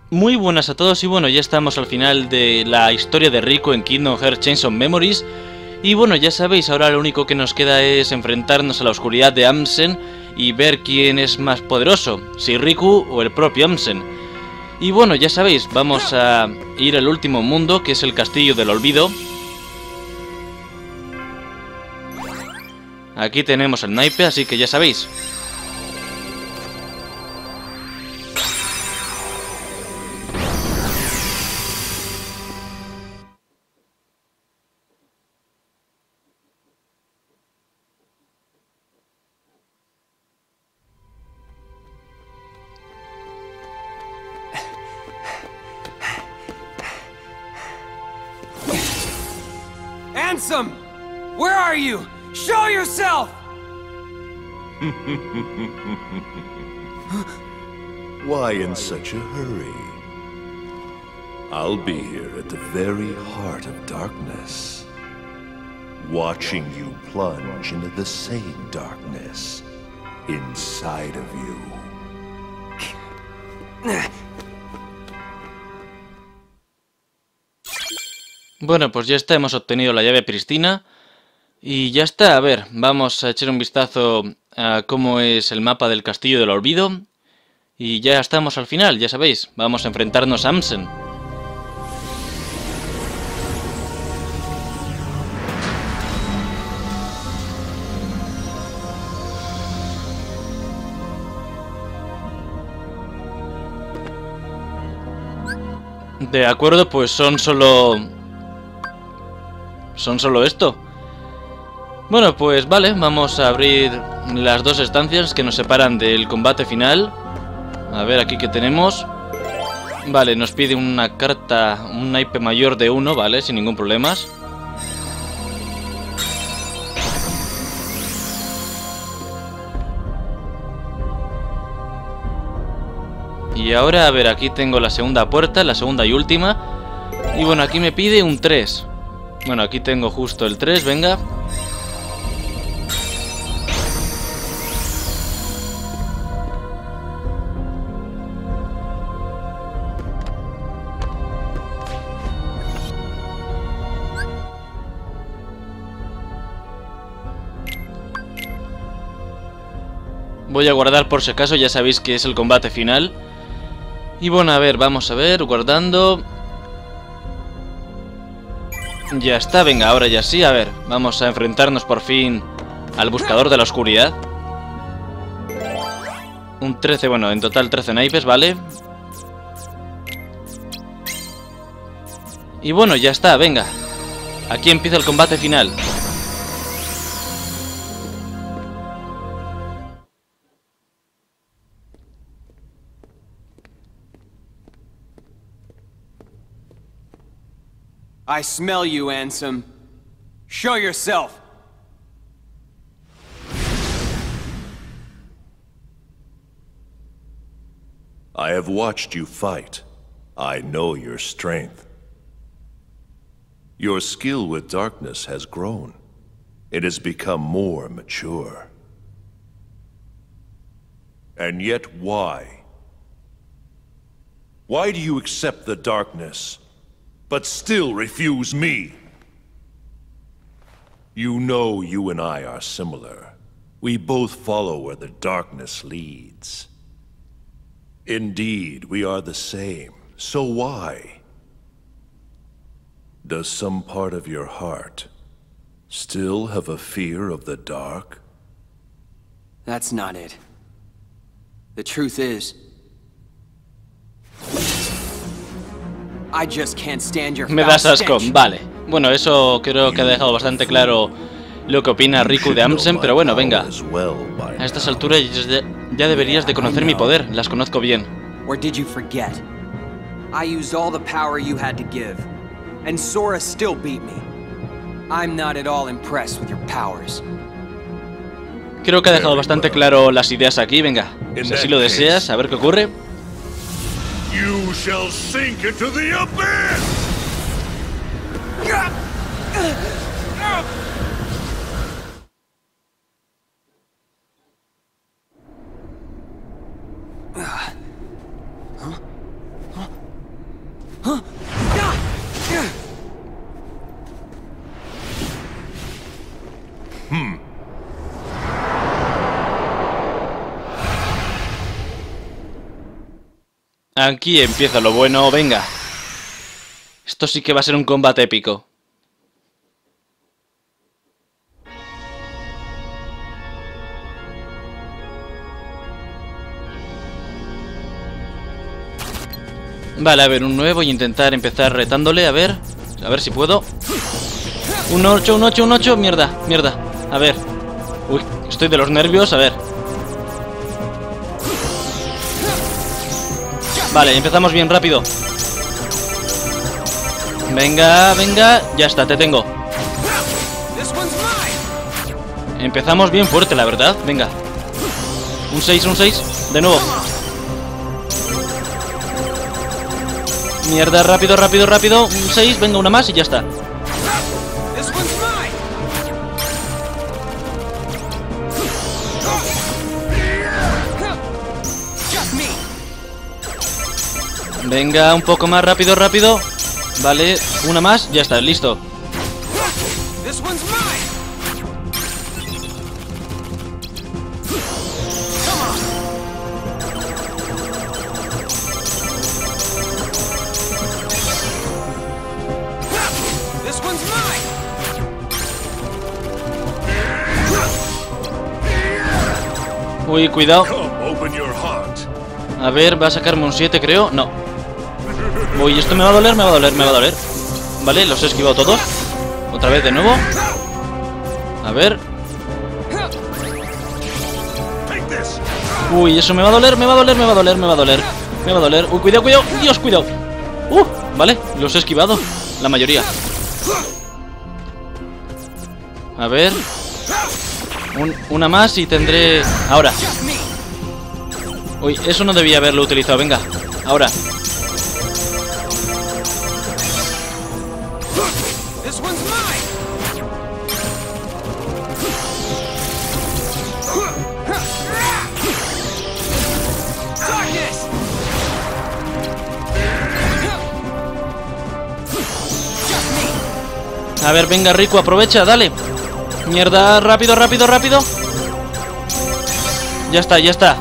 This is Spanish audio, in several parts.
Muy buenas a todos y bueno, ya estamos al final de la historia de Riku en Kingdom Hearts Chains of Memories. Y bueno, ya sabéis, ahora lo único que nos queda es enfrentarnos a la oscuridad de Amsen y ver quién es más poderoso, si Riku o el propio Amsen. Y bueno, ya sabéis, vamos a ir al último mundo, que es el Castillo del Olvido. Aquí tenemos el naipe, así que ya sabéis. Ansem! Where are you? Show yourself! Why in such a hurry? I'll be here at the very heart of darkness, watching you plunge into the same darkness inside of you. Bueno, pues ya está, hemos obtenido la llave pristina. Y ya está, a ver, vamos a echar un vistazo a cómo es el mapa del Castillo del Olvido. Y ya estamos al final, ya sabéis, vamos a enfrentarnos a Amsen. De acuerdo, pues son solo esto. Bueno, pues vale, vamos a abrir las dos estancias que nos separan del combate final. A ver, aquí que tenemos. Vale, nos pide una carta, un naipe mayor de 1, vale, sin ningún problema. Y ahora, a ver, aquí tengo la segunda puerta, la segunda y última. Y bueno, aquí me pide un 3. Bueno, aquí tengo justo el 3, venga. Voy a guardar por si acaso, ya sabéis que es el combate final. Y bueno, a ver, vamos a ver, guardando. Ya está, venga, ahora ya sí, a ver, vamos a enfrentarnos por fin al buscador de la oscuridad. Un 13, bueno, en total 13 naipes, ¿vale? Y bueno, ya está, venga. Aquí empieza el combate final. I smell you, Ansem. Show yourself! I have watched you fight. I know your strength. Your skill with darkness has grown. It has become more mature. And yet why? Why do you accept the darkness, but still refuse me? You know you and I are similar. We both follow where the darkness leads. Indeed, we are the same. So why? Does some part of your heart still have a fear of the dark? That's not it. The truth is, I just can't stand your Me foul das asco, stench. vale. Bueno, eso creo que ha dejado bastante claro lo que opina Riku de Amsen, pero bueno, venga. A estas alturas ya deberías de conocer mi poder, las conozco bien. Or did you forget? I used all the power you had to give, and Sora still beat me. I'm not at all impressed with your powers. Creo que ha dejado bastante claro las ideas aquí, venga. Si así lo deseas, a ver qué ocurre. You shall sink into the abyss! Aquí empieza lo bueno, venga. Esto sí que va a ser un combate épico. Vale, a ver, un 9. Voy a intentar empezar retándole, a ver si puedo. Un 8, un 8, un 8. Mierda, mierda. A ver. Uy, estoy de los nervios, a ver. Vale, empezamos bien rápido. Venga, venga. Ya está, te tengo. Empezamos bien fuerte, la verdad. Venga. Un 6, un 6. De nuevo. Mierda, rápido, rápido, rápido. Un 6, venga, una más y ya está. Venga, un poco más rápido, rápido. Vale, una más, ya está, listo. Uy, cuidado. A ver, va a sacarme un 7, creo. No. Uy, esto me va a doler, me va a doler, me va a doler. Vale, los he esquivado todos. Otra vez de nuevo. A ver. Uy, eso me va a doler, me va a doler, me va a doler, me va a doler. Me va a doler. Uy, cuidado, cuidado. Dios, cuidado. Vale, los he esquivado. La mayoría. A ver. Una más y tendré... Ahora. Uy, eso no debía haberlo utilizado. Venga, ahora. A ver, venga, Riku, aprovecha, dale. Mierda, rápido, rápido, rápido. Ya está, ya está.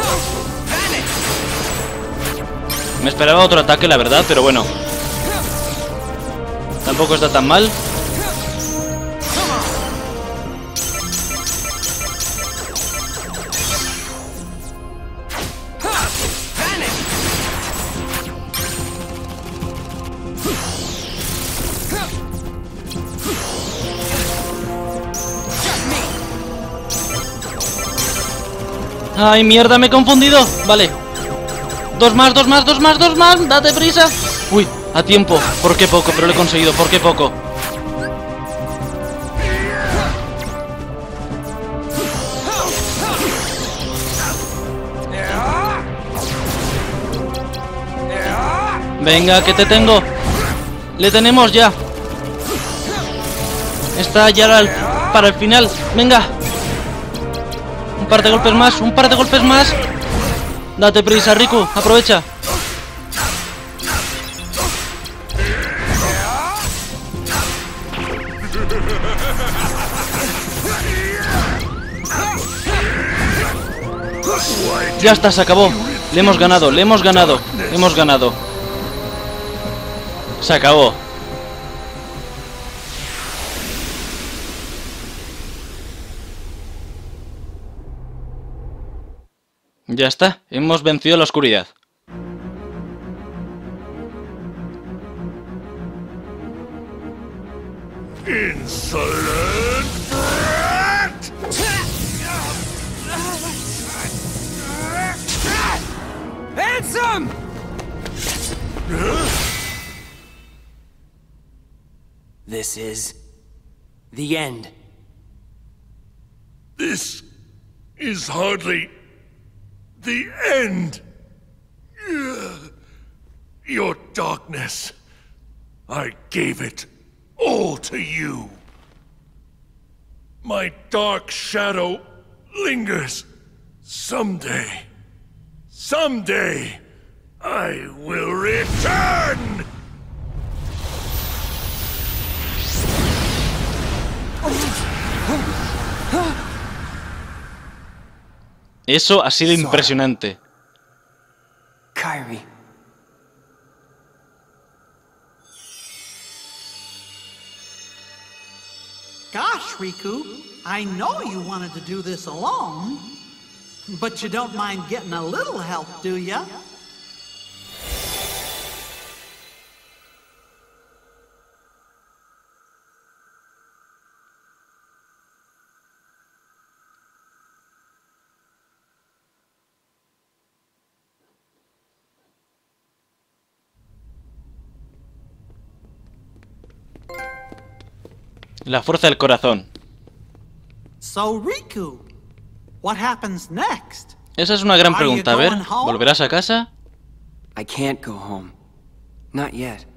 Me esperaba otro ataque, la verdad, pero bueno. Tampoco está tan mal. Ay, mierda, me he confundido. Vale. Dos más, dos más, dos más, dos más. Date prisa. Uy, a tiempo. ¿Por qué poco? Pero lo he conseguido. ¿Por qué poco? Venga, que te tengo. Le tenemos ya. Está ya para el final. Venga. Un par de golpes más, un par de golpes más. Date prisa, Riku, aprovecha. Ya está, se acabó. Le hemos ganado, le hemos ganado. Hemos ganado. Se acabó. Ya está, hemos vencido la oscuridad. Insolent brat! Ansem! This is the end. This is hardly the end. Your darkness, I gave it all to you. My dark shadow lingers. Someday, I will return! Eso ha sido impresionante. Kairi. Gosh, Riku, I know you wanted to do this alone, but you don't mind getting a little help, do ya? La fuerza del corazón. So, Riku, what happens next? Esa es una gran pregunta. A ver, ¿volverás a casa? I can't go home. Not yet.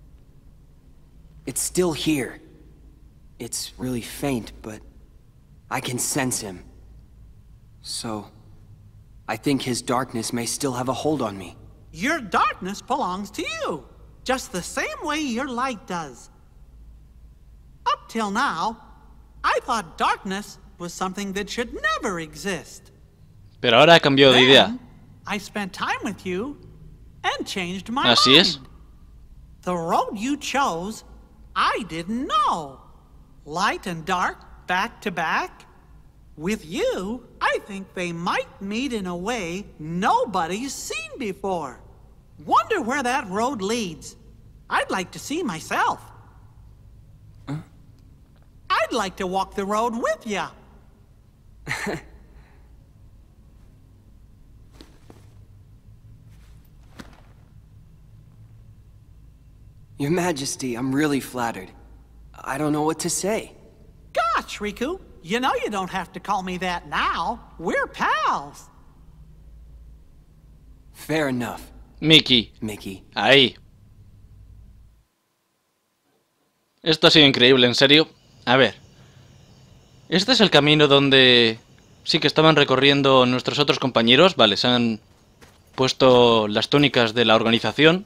It's still here. It's really faint, but I can sense him. So, I think his darkness may still have a hold on me. Your darkness belongs to you, just the same way your light does. Up till now, I thought darkness was something that should never exist. Pero ahora ha cambiado de idea. Then, I spent time with you and changed my Así mind. es. The road you chose, I didn't know. Light and dark, back to back. With you, I think they might meet in a way nobody's seen before. Wonder where that road leads. I'd like to see myself. I'd like to walk the road with ya. Your Majesty, I'm really flattered. I don't know what to say. Gosh, Riku, you know you don't have to call me that now. We're pals. Fair enough, Mickey. Mickey. Ahí. Esto ha sido increíble, en serio. A ver. Este es el camino donde sí que estaban recorriendo nuestros otros compañeros. Vale, se han puesto las túnicas de la organización.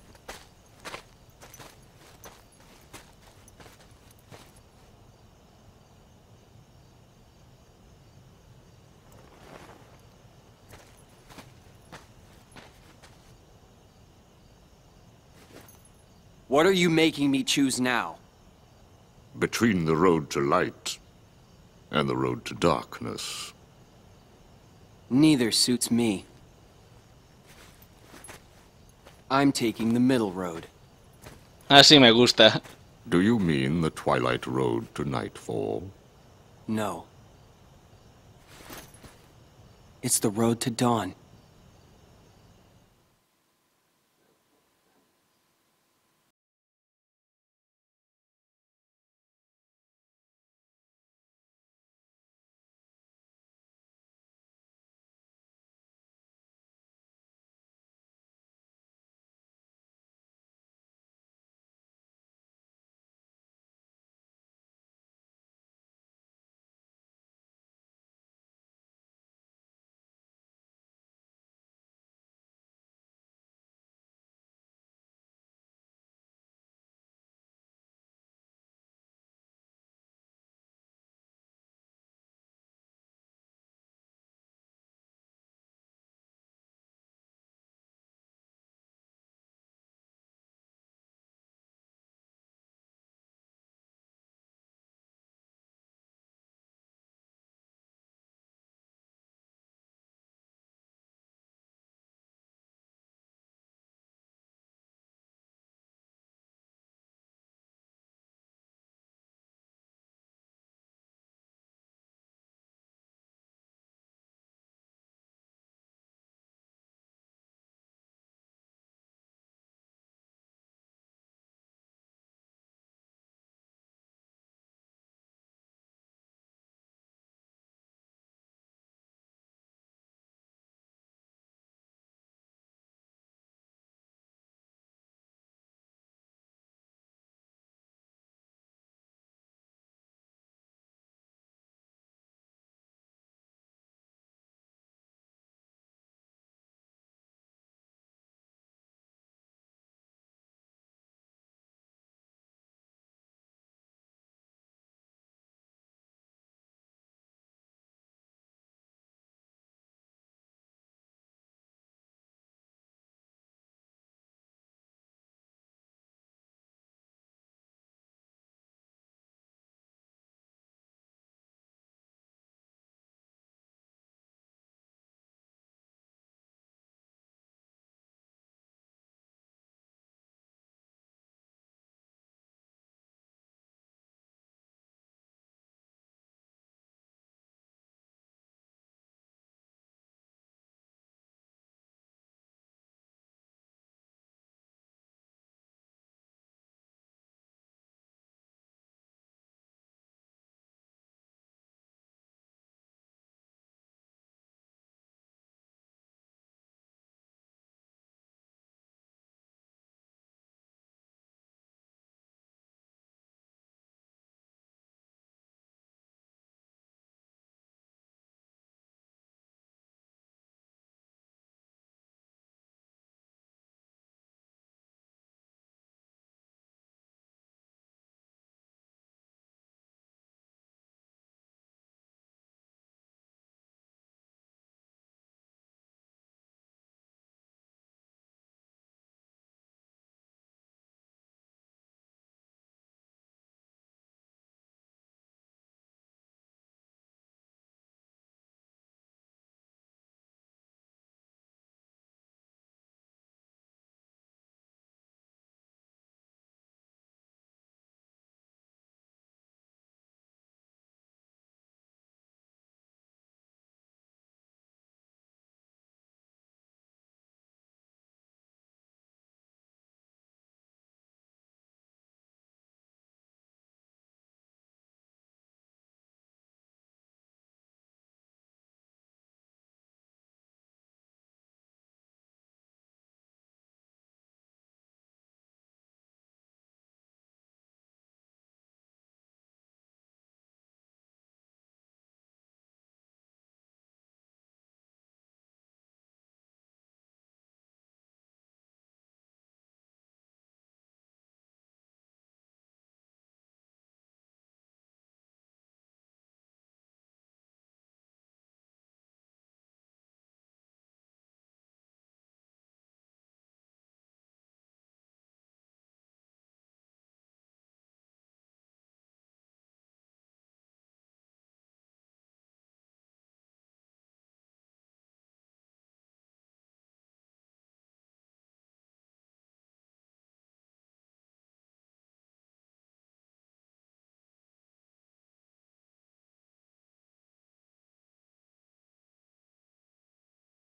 What are you making me choose now? Between the road to light and the road to darkness. Neither suits me. I'm taking the middle road. Así me gusta. Do you mean the twilight road to nightfall? No. It's the road to dawn.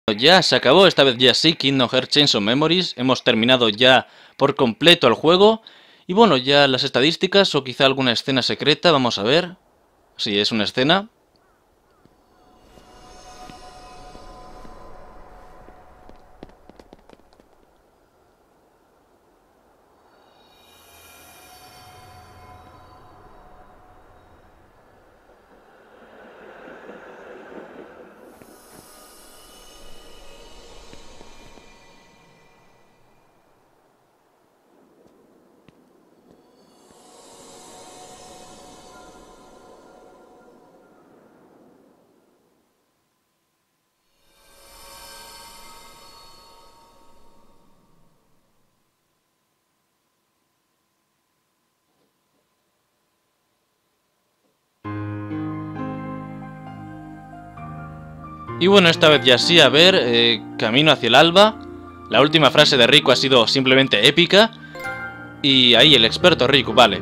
Ya se acabó, esta vez ya sí, Kingdom Hearts Chains of Memories. Hemos terminado ya por completo el juego. Y bueno, ya las estadísticas o quizá alguna escena secreta, vamos a ver. Sí, es una escena. Y bueno, esta vez ya sí, a ver, camino hacia el alba. La última frase de Riku ha sido simplemente épica. Y ahí el experto Riku, vale.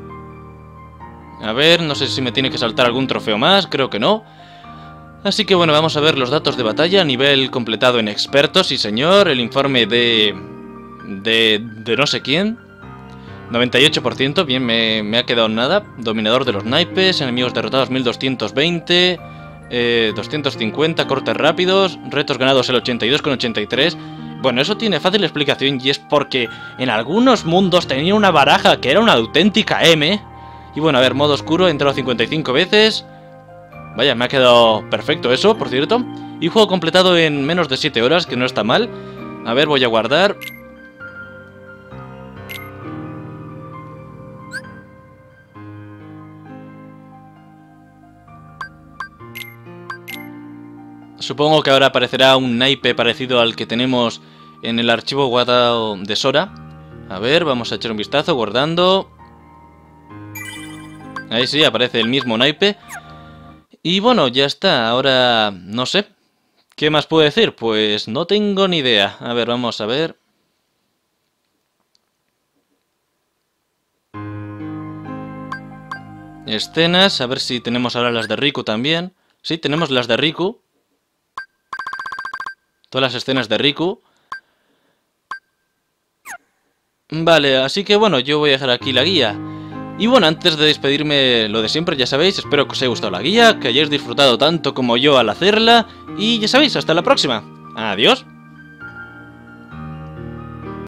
A ver, no sé si me tiene que saltar algún trofeo más, creo que no. Así que bueno, vamos a ver los datos de batalla. Nivel completado en experto, sí señor. El informe de no sé quién. 98%, bien, me ha quedado nada. Dominador de los naipes, enemigos derrotados 1220... 250 cortes rápidos, retos ganados el 82,83. Bueno, eso tiene fácil explicación y es porque en algunos mundos tenía una baraja que era una auténtica M. Y bueno, a ver, modo oscuro, he entrado 55 veces. Vaya, me ha quedado perfecto eso, por cierto. Y juego completado en menos de 7 horas, que no está mal. A ver, voy a guardar. Supongo que ahora aparecerá un naipe parecido al que tenemos en el archivo guardado de Sora. A ver, vamos a echar un vistazo, guardando. Ahí sí, aparece el mismo naipe. Y bueno, ya está, ahora no sé. ¿Qué más puedo decir? Pues no tengo ni idea. A ver, vamos a ver. Escenas, a ver si tenemos ahora las de Riku también. Sí, tenemos las de Riku. Todas las escenas de Riku. Vale, así que bueno, yo voy a dejar aquí la guía. Y bueno, antes de despedirme, lo de siempre, ya sabéis, espero que os haya gustado la guía, que hayáis disfrutado tanto como yo al hacerla. Y ya sabéis, hasta la próxima. Adiós.